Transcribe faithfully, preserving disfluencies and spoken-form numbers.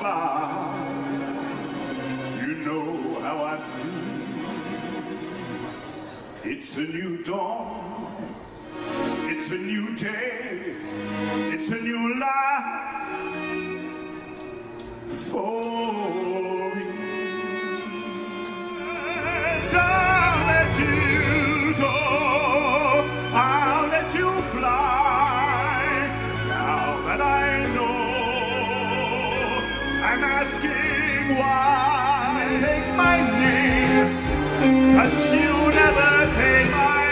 fly. You know how I feel. It's a new dawn. It's a new day. It's a new life for me. And I'll let you go. I'll let you fly. Now that I know, I'm asking why. Take my name, but you never take my